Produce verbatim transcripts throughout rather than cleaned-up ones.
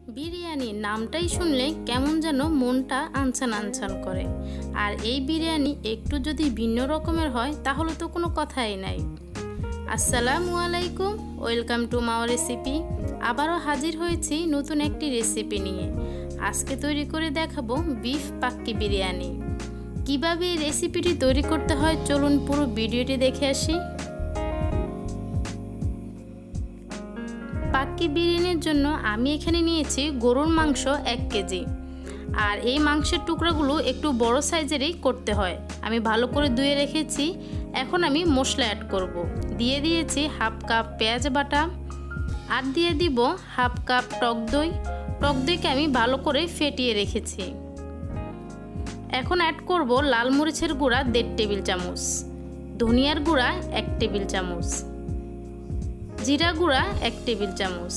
বিরিয়ানি নামটাই শুনলে কেমন যেন মনটা আনছান আনছান করে। আর এই বিরিয়ানি একটু যদি ভিন্ন রকমের হয় তাহলে তো কোনো কথাই নাই। আসসালামু আলাইকুম, ওয়েলকাম টু মাওয়ার রেসিপি। আবারও হাজির হয়েছি নতুন একটি রেসিপি নিয়ে। আজকে তৈরি করে দেখাবো বিফ পাক্কি বিরিয়ানি। কিভাবে এই রেসিপিটি তৈরি করতে হয় চলুন পুরো ভিডিওটি দেখে আসি। পাক্কি বিরিয়ানির জন্য আমি এখানে নিয়েছি গরুর মাংস এক কেজি। আর এই মাংসের টুকরাগুলো একটু বড় সাইজেরই করতে হয়। আমি ভালো করে ধুয়ে রেখেছি। এখন আমি মশলা অ্যাড করব। দিয়ে দিয়েছি হাফ কাপ পেঁয়াজ বাটা, আর দিয়ে দিব হাফ কাপ টক দই। টক দইকে আমি ভালো করে ফেটিয়ে রেখেছি। এখন অ্যাড করব লাল মরিচের গুঁড়া দেড় টেবিল চামচ, ধনিয়ার গুঁড়া এক টেবিল চামচ, জিরা গুঁড়া এক টেবিল চামচ,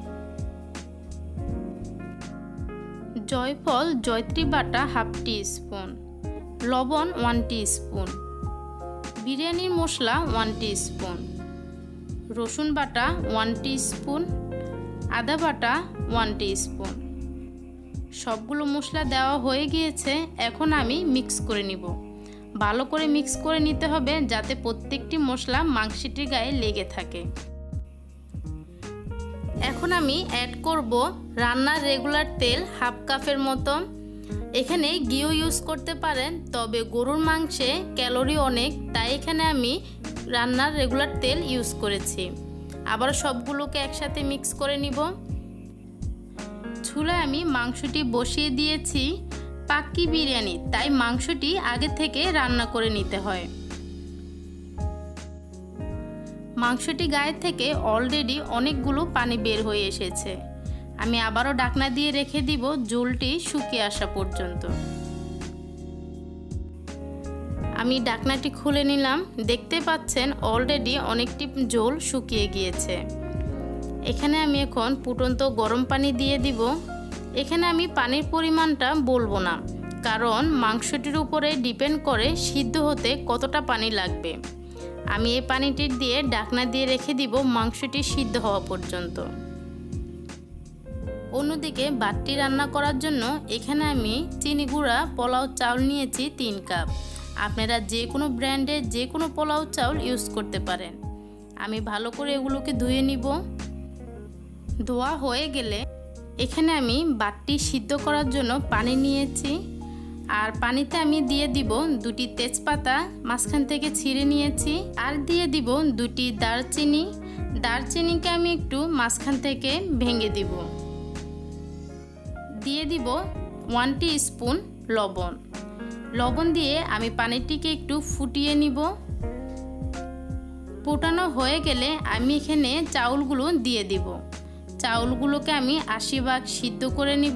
জয়ফল জয়ত্রী বাটা হাফ টি স্পুন, লবণ ওয়ান টি স্পুন, বিরিয়ানির মশলা ওয়ান টি স্পুন, রসুন বাটা ওয়ান টি স্পুন, আদা বাটা ওয়ান টি স্পুন। সবগুলো মশলা দেওয়া হয়ে গিয়েছে। এখন আমি মিক্স করে নিব। ভালো করে মিক্স করে নিতে হবে যাতে প্রত্যেকটি মশলা মাংসটির গায়ে লেগে থাকে। এখন আমি অ্যাড করব রান্নার রেগুলার তেল হাফ কাপের মতো। এখানে ঘিও ইউজ করতে পারেন, তবে গরুর মাংসে ক্যালোরি অনেক, তাই এখানে আমি রান্নার রেগুলার তেল ইউজ করেছি। আবার সবগুলোকে একসাথে মিক্স করে নিব। চুলায় আমি মাংসটি বসিয়ে দিয়েছি। পাক্কি বিরিয়ানি তাই মাংসটি আগে থেকে রান্না করে নিতে হয়। মাংসটি গায়ে থেকে অলরেডি অনেকগুলো পানি বের হয়ে এসেছে। আমি আবারও ঢাকনা দিয়ে রেখে দিব ঝোলটি শুকিয়ে আসা পর্যন্ত। আমি ঢাকনাটি খুলে নিলাম। দেখতে পাচ্ছেন অলরেডি অনেকটি ঝোল শুকিয়ে গিয়েছে। এখানে আমি এখন ফুটন্ত গরম পানি দিয়ে দিব। এখানে আমি পানির পরিমাণটা বলবো না, কারণ মাংসটির উপরে ডিপেন্ড করে সিদ্ধ হতে কতটা পানি লাগবে। আমি এই পানিটি দিয়ে ঢাকনা দিয়ে রেখে দিব মাংসটি সিদ্ধ হওয়া পর্যন্ত। অন্যদিকে বাটি রান্না করার জন্য এখানে আমি চিনি গুঁড়া পোলাও চাউল নিয়েছি তিন কাপ। আপনারা যে কোনো ব্র্যান্ডের যে কোনো পোলাও চাউল ইউজ করতে পারেন। আমি ভালো করে এগুলোকে ধুয়ে নিব। ধোয়া হয়ে গেলে এখানে আমি বাটি সিদ্ধ করার জন্য পানি নিয়েছি। আর পানিতে আমি দিয়ে দিব দুটি তেজপাতা মাঝখান থেকে ছিঁড়ে নিয়েছি, আর দিয়ে দিব দুটি দারচিনি। দারচিনিকে আমি একটু মাঝখান থেকে ভেঙে দিব। দিয়ে দিব ওয়ান টি স্পুন লবণ। লবণ দিয়ে আমি পানিটিকে একটু ফুটিয়ে নিব। ফুটানো হয়ে গেলে আমি এখানে চাউলগুলো দিয়ে দিব। চাউলগুলোকে আমি আশি ভাগ সিদ্ধ করে নিব।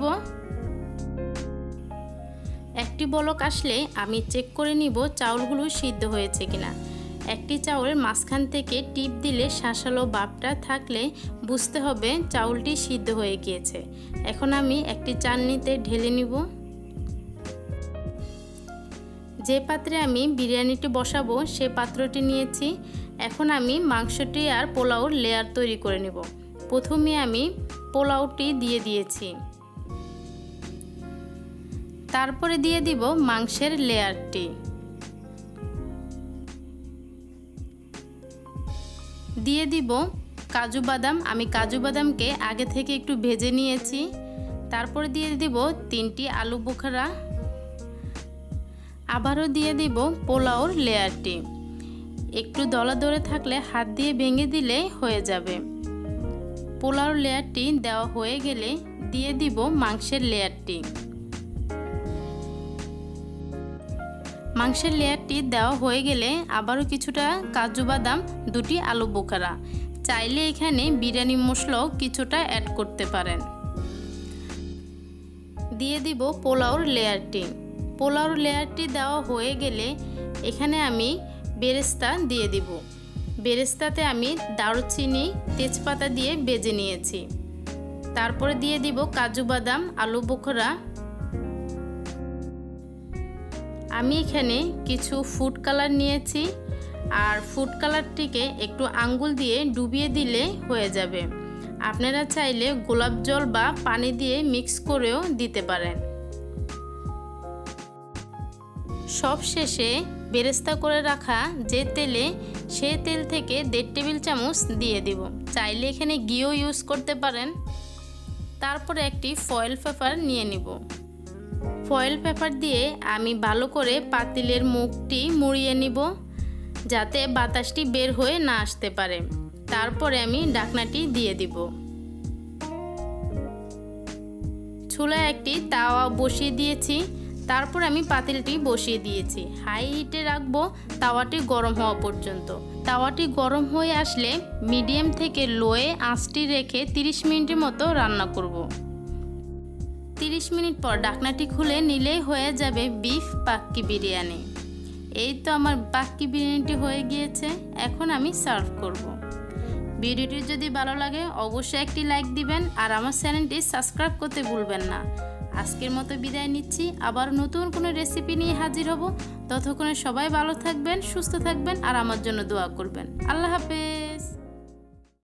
একটি বলক আসলে আমি চেক করে নিব চাউলগুলো সিদ্ধ হয়েছে কিনা। একটি চাউলের মাঝখান থেকে টিপ দিলে শাঁসালো ভাবটা থাকলে বুঝতে হবে চাউলটি সিদ্ধ হয়ে গিয়েছে। এখন আমি একটি চালনিতে ঢেলে নিব। যে পাত্রে আমি বিরিয়ানিটি বসাবো সে পাত্রটি নিয়েছি। এখন আমি মাংসটি আর পোলাওর লেয়ার তৈরি করে নিব। প্রথমে আমি পোলাওটি দিয়ে দিয়েছি, তারপরে দিয়ে দিব মাংসের লেয়ারটি। দিয়ে দিব কাজু বাদাম। আমি কাজু বাদামকে আগে থেকে একটু ভেজে নিয়েছি। তারপরে দিয়ে দিব তিনটি আলু বোখারা। আবারও দিয়ে দিব পোলাওর লেয়ারটি। একটু দলা দলে থাকলে হাত দিয়ে ভেঙে দিলে হয়ে যাবে। পোলাওর লেয়ারটি দেওয়া হয়ে গেলে দিয়ে দিব মাংসের লেয়ারটি। মাংসের লেয়ারটি দেওয়া হয়ে গেলে আবারও কিছুটা কাজু বাদাম, দুটি আলু বোখারা। চাইলে এখানে বিরিয়ানি মশলাও কিছুটা অ্যাড করতে পারেন। দিয়ে দিব পোলাওর লেয়ারটি। পোলাওর লেয়ারটি দেওয়া হয়ে গেলে এখানে আমি বেরেস্তা দিয়ে দিব। বেরেস্তাতে আমি দারুচিনি তেজপাতা দিয়ে ভেজে নিয়েছি। তারপরে দিয়ে দিব কাজু বাদাম, আলু বোখরা। আমি এখানে কিছু ফুড কালার নিয়েছি, আর ফুড কালারটিকে একটু আঙ্গুল দিয়ে ডুবিয়ে দিলে হয়ে যাবে। আপনারা চাইলে গোলাপ জল বা পানি দিয়ে মিক্স করেও দিতে পারেন। সব শেষে বেরেস্তা করে রাখা যে তেলে, সে তেল থেকে দেড় টেবিল চামচ দিয়ে দিব। চাইলে এখানে ঘিও ইউজ করতে পারেন। তারপরে একটি ফয়েল পেপার নিয়ে নিব। ফয়েল পেপার দিয়ে আমি ভালো করে পাতিলের মুখটি মুড়িয়ে নিব, যাতে বাতাসটি বের হয়ে না আসতে পারে। তারপরে আমি ঢাকনাটি দিয়ে দিব। চুলায় একটি তাওয়া বসিয়ে দিয়েছি। তারপর আমি পাতিলটি বসিয়ে দিয়েছি। হাই হিটে রাখবো তাওয়াটি গরম হওয়া পর্যন্ত। তাওয়াটি গরম হয়ে আসলে মিডিয়াম থেকে লোয়ে আঁচটি রেখে তিরিশ মিনিটের মতো রান্না করব। তিরিশ মিনিট পর ঢাকনাটি খুলে নিলেই হয়ে যাবে বিফ পাক্কি বিরিয়ানি। এই তো আমার পাক্কি বিরিয়ানিটি হয়ে গিয়েছে। এখন আমি সার্ভ করব। ভিডিওটি যদি ভালো লাগে অবশ্যই একটি লাইক দিবেন আর আমার চ্যানেলটি সাবস্ক্রাইব করতে ভুলবেন না। আজকের মতো বিদায় নিচ্ছি। আবার নতুন কোনো রেসিপি নিয়ে হাজির হব। ততক্ষণে সবাই ভালো থাকবেন, সুস্থ থাকবেন আর আমার জন্য দোয়া করবেন। আল্লাহ হাফেজ।